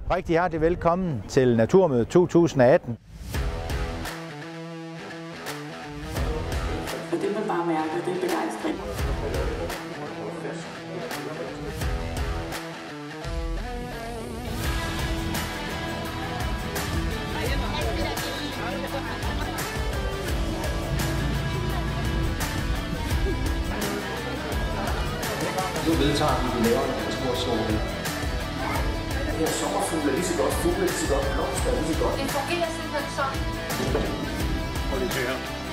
Rigtig hjertelig velkommen til Naturmødet 2018. Og det man bare mærker, det er begejstring. Nu vedtager vi laver en transportzone. Det her sommerfugle er lige så godt, fugle er lige så godt, blomster er lige så godt. Det fungerer simpelthen sådan. Prøv lige at høre.